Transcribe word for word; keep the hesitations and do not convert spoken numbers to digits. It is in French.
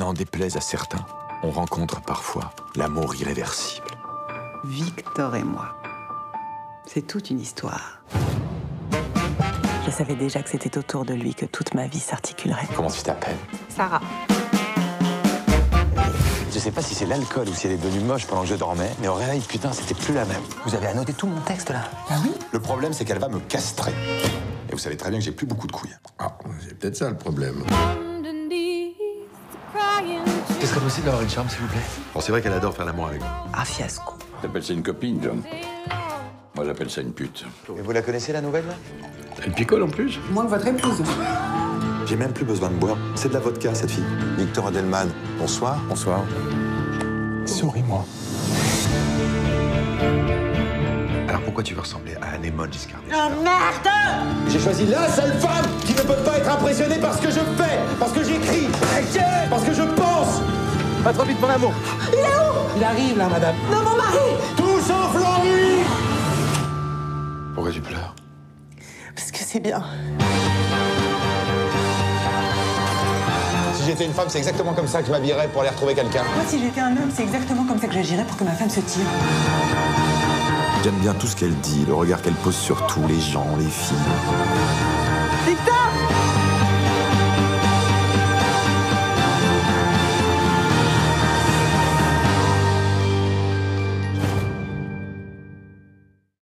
n'en déplaise à certains, on rencontre parfois l'amour irréversible. Victor et moi, c'est toute une histoire. Je savais déjà que c'était autour de lui que toute ma vie s'articulerait. Comment tu t'appelles? Sarah. Je sais pas si c'est l'alcool ou si elle est devenue moche pendant que je dormais, mais au réveil, putain, c'était plus la même. Vous avez annoté tout mon texte, là? Ah oui? Le problème, c'est qu'elle va me castrer. Et vous savez très bien que j'ai plus beaucoup de couilles. Ah, c'est peut-être ça le problème. Ce serait possible d'avoir une chambre, s'il vous plaît? Bon, c'est vrai qu'elle adore faire l'amour avec moi. Ah, fiasco. T'appelles ça une copine, John? Moi, j'appelle ça une pute. Et vous la connaissez, la nouvelle, là? Elle picole en plus. Moins que votre épouse. J'ai même plus besoin de boire. C'est de la vodka, cette fille. Victor Adelman, bonsoir. Bonsoir. Souris-moi. Alors pourquoi tu veux ressembler à Anémone Giscard? Oh merde! J'ai choisi la seule femme qui ne peut pas être impressionnée par ce que je fais, parce que j'écris, parce que je pense. Pas trop vite, mon amour. Il est où? Il arrive, là, madame. Non, mon mari! Tout sauf Laurie. Pourquoi tu pleures? Parce que c'est bien. Si j'étais une femme, c'est exactement comme ça que je m'habillerais pour aller retrouver quelqu'un. Moi, si j'étais un homme, c'est exactement comme ça que j'agirais pour que ma femme se tire. J'aime bien tout ce qu'elle dit, le regard qu'elle pose sur tout, les gens, les filles. Victor!